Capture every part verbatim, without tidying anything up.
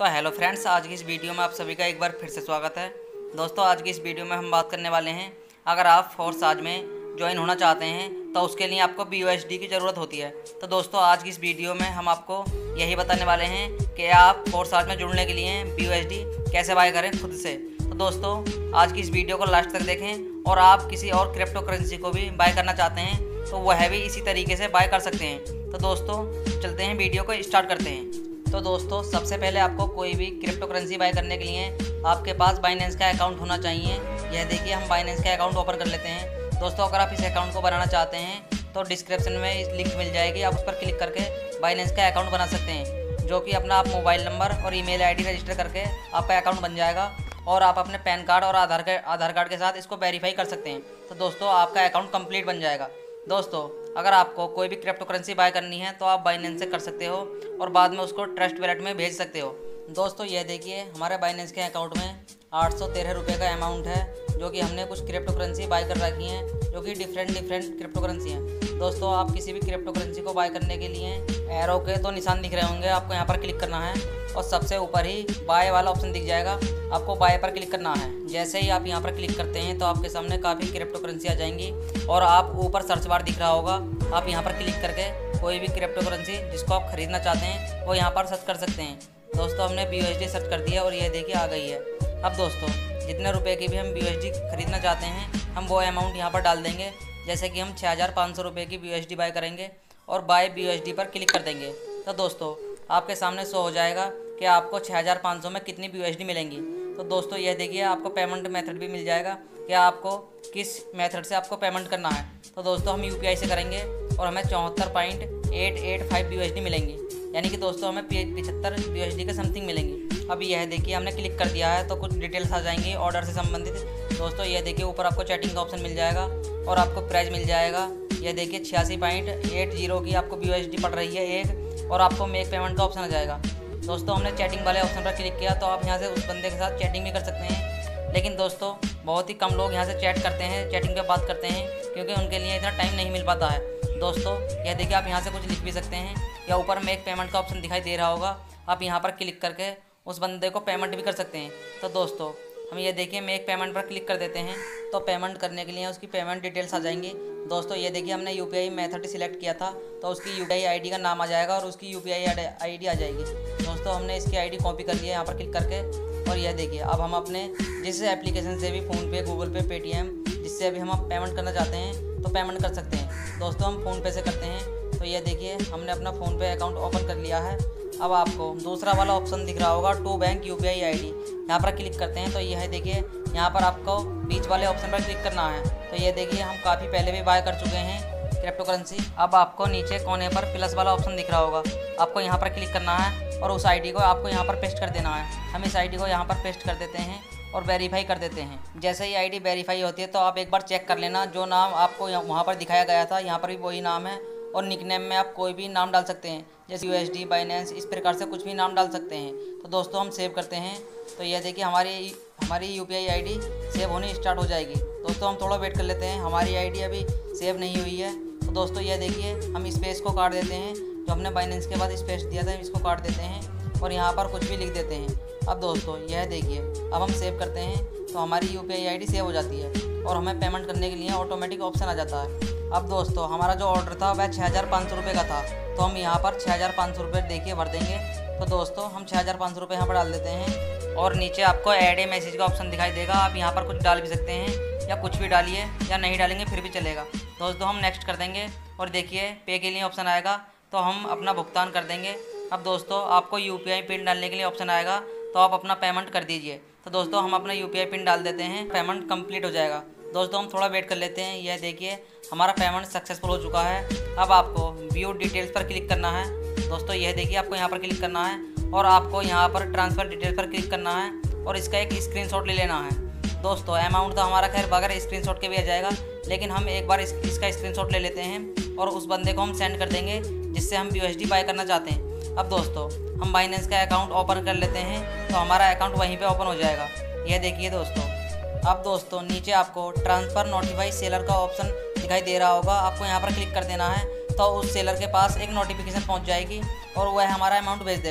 तो hello friends, आज की इस वीडियो में आप सभी का एक बार फिर से स्वागत है। दोस्तों, आज की इस वीडियो में हम बात करने वाले हैं, अगर आप फोर्साज में ज्वाइन होना चाहते हैं तो उसके लिए आपको बी यू एस डी की ज़रूरत होती है। तो दोस्तों, आज की इस वीडियो में हम आपको यही बताने वाले हैं कि आप फोर्साज में जुड़ने के लिए बी यू एस डी कैसे बाय करें खुद से। तो दोस्तों, आज की इस वीडियो को लास्ट तक देखें और आप किसी और क्रिप्टो करेंसी को भी बाय करना चाहते हैं तो वह भी इसी तरीके से बाय कर सकते हैं। तो दोस्तों, चलते हैं, वीडियो को स्टार्ट करते हैं। तो दोस्तों, सबसे पहले आपको कोई भी क्रिप्टो करेंसी बाय करने के लिए आपके पास बाइनेंस का अकाउंट होना चाहिए। यह देखिए, हम बाइनेंस का अकाउंट ओपन कर लेते हैं। दोस्तों, अगर आप इस अकाउंट को बनाना चाहते हैं तो डिस्क्रिप्शन में इस लिंक मिल जाएगी, आप उस पर क्लिक करके बाइनेंस का अकाउंट बना सकते हैं, जो कि अपना आप मोबाइल नंबर और ईमेल आईडी रजिस्टर करके आपका अकाउंट बन जाएगा और आप अपने पैन कार्ड और आधार कार्ड आधार कार्ड के साथ इसको वेरीफाई कर सकते हैं। तो दोस्तों, आपका अकाउंट कंप्लीट बन जाएगा। दोस्तों, अगर आपको कोई भी क्रिप्टो करेंसी बाय करनी है तो आप बाइनेंस से कर सकते हो और बाद में उसको ट्रस्ट वॉलेट में भेज सकते हो। दोस्तों, ये देखिए, हमारे बाइनेंस के अकाउंट में आठ सौ तेरह रुपये का अमाउंट है, जो कि हमने कुछ क्रिप्टो करेंसी बाय कर रखी हैं, जो कि डिफरेंट डिफरेंट क्रिप्टो करेंसी हैं। दोस्तों, आप किसी भी क्रिप्टो करेंसी को बाय करने के लिए एरो के तो निशान दिख रहे होंगे, आपको यहाँ पर क्लिक करना है और सबसे ऊपर ही बाय वाला ऑप्शन दिख जाएगा, आपको बाय पर क्लिक करना है। जैसे ही आप यहाँ पर क्लिक करते हैं तो आपके सामने काफ़ी क्रिप्टो करेंसी आ जाएंगी और आप ऊपर सर्च बार दिख रहा होगा, आप यहाँ पर क्लिक करके कोई भी क्रिप्टो करेंसी जिसको आप खरीदना चाहते हैं वो यहाँ पर सर्च कर सकते हैं। दोस्तों, हमने B U S D search कर दिया और ये देखिए आ गई है। अब दोस्तों, जितने रुपए की भी हम बी यू एस डी खरीदना चाहते हैं हम वो अमाउंट यहाँ पर डाल देंगे। जैसे कि हम छः हज़ार पाँच सौ रुपये की B U S D buy करेंगे और buy B U S D पर क्लिक कर देंगे। तो दोस्तों, आपके सामने शो हो जाएगा कि आपको छः हज़ार पाँच सौ में कितनी बी यू एस डी मिलेंगी। तो दोस्तों, यह देखिए, आपको पेमेंट मेथड भी मिल जाएगा कि आपको किस मेथड से आपको पेमेंट करना है। तो दोस्तों, हम यू पी आई से करेंगे और हमें चौहत्तर point eight eight five B U S D मिलेंगी, यानी कि दोस्तों हमें पिछहत्तर बी यू एस डी के समथिंग मिलेंगी। अब यह देखिए, हमने क्लिक कर दिया है तो कुछ डिटेल्स आ जाएंगी ऑर्डर से संबंधित। दोस्तों, यह देखिए, ऊपर आपको चैटिंग का ऑप्शन मिल जाएगा और आपको प्राइस मिल जाएगा। यह देखिए, छियासी पॉइंट एट जीरो की आपको बी यू एस डी पड़ रही है एक, और आपको मेक पेमेंट का ऑप्शन आ जाएगा। दोस्तों, हमने चैटिंग वाले ऑप्शन पर क्लिक किया तो आप यहाँ से उस बंदे के साथ चैटिंग भी कर सकते हैं। लेकिन दोस्तों, बहुत ही कम लोग यहाँ से चैट करते हैं, चैटिंग पे बात करते हैं, क्योंकि उनके लिए इतना टाइम नहीं मिल पाता है। दोस्तों, यह देखिए, आप यहाँ से कुछ लिख भी सकते हैं या ऊपर मेक पेमेंट का ऑप्शन दिखाई दे रहा होगा, आप यहाँ पर क्लिक करके उस बंदे को पेमेंट भी कर सकते हैं। तो दोस्तों, हम ये देखिए, मेक पेमेंट पर क्लिक कर देते हैं तो पेमेंट करने के लिए उसकी पेमेंट डिटेल्स आ जाएंगी। दोस्तों, ये देखिए, हमने U P I method select किया था तो उसकी U P I I D का नाम आ जाएगा और उसकी U P I I D आ जाएगी। दोस्तों, हमने इसकी आई डी कॉपी कर लिया यहाँ पर क्लिक करके और यह देखिए, अब हम अपने जिस एप्लीकेशन से भी फ़ोनपे, गूगल पे, पेटीएम, जिससे अभी हम पेमेंट करना चाहते हैं तो पेमेंट कर सकते हैं। दोस्तों, हम फ़ोनपे से करते हैं तो यह देखिए, हमने अपना फ़ोनपे अकाउंट ओपन कर लिया है। अब आपको दूसरा वाला ऑप्शन दिख रहा होगा, to bank U P I I D, यहाँ पर क्लिक करते हैं तो यह देखिए, यहाँ पर आपको बीच वाले ऑप्शन पर क्लिक करना है। तो ये देखिए, हम काफ़ी पहले भी बाय कर चुके हैं क्रिप्टो करेंसी। अब आपको नीचे कोने पर प्लस वाला ऑप्शन दिख रहा होगा, आपको यहाँ पर क्लिक करना है और उस आईडी को आपको यहाँ पर पेस्ट कर देना है। हम इस आईडी को यहाँ पर पेस्ट कर देते हैं और वेरीफाई कर देते हैं। जैसे ही आईडी वेरीफाई होती है तो आप एक बार चेक कर लेना, जो नाम आपको वहाँ पर दिखाया गया था यहाँ पर भी वही नाम है, और निकनेम में आप कोई भी नाम डाल सकते हैं, जैसे यू एस डी, बाइनेंस, इस प्रकार से कुछ भी नाम डाल सकते हैं। तो दोस्तों, हम सेव करते हैं तो यह देखिए, हमारी हमारी U P I I D save होनी स्टार्ट हो जाएगी। दोस्तों, हम थोड़ा वेट कर लेते हैं, हमारी आई डी अभी सेव नहीं हुई है। तो दोस्तों, यह देखिए, हम स्पेस को काट देते हैं, जो हमने बाइनेंस के बाद स्पेस दिया था इसको काट देते हैं और यहाँ पर कुछ भी लिख देते हैं। अब दोस्तों, यह देखिए, अब हम सेव करते हैं तो हमारी U P I I D save हो जाती है और हमें पेमेंट करने के लिए ऑटोमेटिक ऑप्शन आ जाता है। अब दोस्तों, हमारा जो ऑर्डर था वह छः हज़ार पाँच सौ रुपये का था, तो हम यहाँ पर छः हज़ार पाँच सौ रुपये देखिए भर देंगे। तो दोस्तों, हम छः हज़ार पाँच सौ रुपये यहाँ पर डाल देते हैं और नीचे आपको ऐड ए मैसेज का ऑप्शन दिखाई देगा, आप यहाँ पर कुछ डाल भी सकते हैं या कुछ भी डालिए, या नहीं डालेंगे फिर भी चलेगा। दोस्तों, हम नेक्स्ट कर देंगे और देखिए, पे के लिए ऑप्शन आएगा तो हम अपना भुगतान कर देंगे। अब दोस्तों, आपको यू पी आई पिन डालने के लिए ऑप्शन आएगा तो आप अपना पेमेंट कर दीजिए। तो दोस्तों, हम अपना यू पी आई पिन डाल देते हैं, पेमेंट कंप्लीट हो जाएगा। दोस्तों, हम थोड़ा वेट कर लेते हैं। यह देखिए, हमारा पेमेंट सक्सेसफुल हो चुका है। अब आपको व्यू डिटेल्स पर क्लिक करना है। दोस्तों, यह देखिए, आपको यहाँ पर क्लिक करना है और आपको यहाँ पर ट्रांसफ़र डिटेल पर क्लिक करना है और इसका एक स्क्रीनशॉट ले लेना है। दोस्तों, अमाउंट तो हमारा खैर बगैर स्क्रीनशॉट के भी आ जाएगा, लेकिन हम एक बार इस, इसका स्क्रीनशॉट ले लेते हैं और उस बंदे को हम सेंड कर देंगे जिससे हम B U S D buy करना चाहते हैं। अब दोस्तों, हम बाइनेंस का अकाउंट ओपन कर लेते हैं तो हमारा अकाउंट वहीं पे ओपन हो जाएगा। यह देखिए दोस्तों, अब दोस्तों, नीचे आपको ट्रांसफ़र नोटिफाई सेलर का ऑप्शन दिखाई दे रहा होगा, आपको यहाँ पर क्लिक कर देना है तो उस सेलर के पास एक नोटिफिकेशन पहुँच जाएगी और वह हमारा अमाउंट भेज देगा।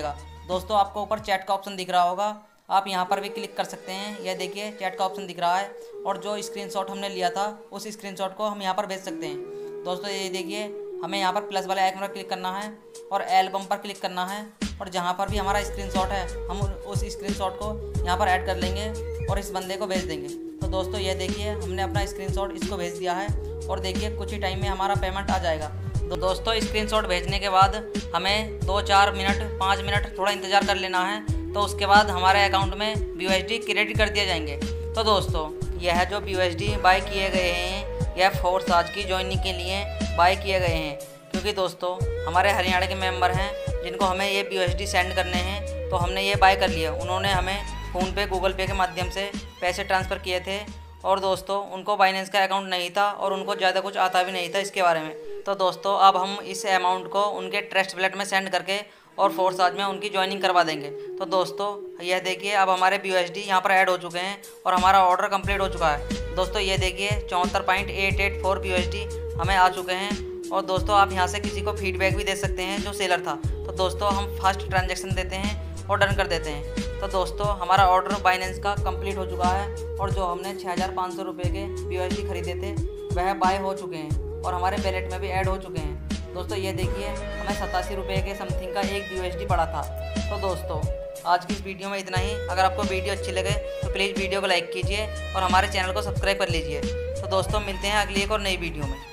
दोस्तों आपको ऊपर चैट का ऑप्शन दिख रहा होगा, आप यहाँ पर भी क्लिक कर सकते हैं। यह देखिए चैट का ऑप्शन दिख रहा है और जो स्क्रीनशॉट हमने लिया था उस स्क्रीनशॉट को हम यहाँ पर भेज सकते हैं। दोस्तों ये देखिए हमें यहाँ पर प्लस वाले आइकन पर क्लिक करना है और एल्बम पर क्लिक करना है और जहाँ पर भी हमारा स्क्रीनशॉट है हम उस स्क्रीनशॉट को यहाँ पर ऐड कर लेंगे और इस बंदे को भेज देंगे। तो दोस्तों ये देखिए हमने अपना स्क्रीनशॉट इसको भेज दिया है और देखिए कुछ ही टाइम में हमारा पेमेंट आ जाएगा। तो दोस्तों स्क्रीनशॉट भेजने के बाद हमें दो चार मिनट पाँच मिनट थोड़ा इंतज़ार कर लेना है, तो उसके बाद हमारे अकाउंट में B U S D credit कर दिए जाएंगे। तो दोस्तों यह जो B U S D buy किए गए हैं यह फोर्स आज की ज्वाइनिंग के लिए बाय किए गए हैं, क्योंकि दोस्तों हमारे हरियाणा के मेंबर हैं जिनको हमें ये B U S D send करने हैं, तो हमने ये बाय कर लिया। उन्होंने हमें फ़ोनपे गूगल पे के माध्यम से पैसे ट्रांसफ़र किए थे और दोस्तों उनको बाइनेंस का अकाउंट नहीं था और उनको ज़्यादा कुछ आता भी नहीं था इसके बारे में। तो दोस्तों अब हम इस अमाउंट को उनके ट्रस्ट वॉलेट में सेंड करके और फोर्स आज में उनकी ज्वाइनिंग करवा देंगे। तो दोस्तों यह देखिए अब हमारे बी यू एस डी यहाँ पर ऐड हो चुके हैं और हमारा ऑर्डर कंप्लीट हो चुका है। दोस्तों ये देखिए चौहत्तर point eight eight four B U S D हमें आ चुके हैं और दोस्तों आप यहाँ से किसी को फीडबैक भी दे सकते हैं जो सेलर था। तो दोस्तों हम फर्स्ट ट्रांजेक्शन देते हैं और डन कर देते हैं। तो दोस्तों हमारा ऑर्डर बाइनेंस का कंप्लीट हो चुका है और जो हमने छः हज़ार पाँच सौ रुपये के बी यू एस डी खरीदे थे वह बाय हो चुके हैं और हमारे वैलेट में भी ऐड हो चुके हैं। दोस्तों ये देखिए हमें सतासी रुपये के समथिंग का एक बी यू एस डी पड़ा था। तो दोस्तों आज की इस वीडियो में इतना ही। अगर आपको वीडियो अच्छी लगे तो प्लीज़ वीडियो को लाइक कीजिए और हमारे चैनल को सब्सक्राइब कर लीजिए। तो दोस्तों मिलते हैं अगली एक और नई वीडियो में।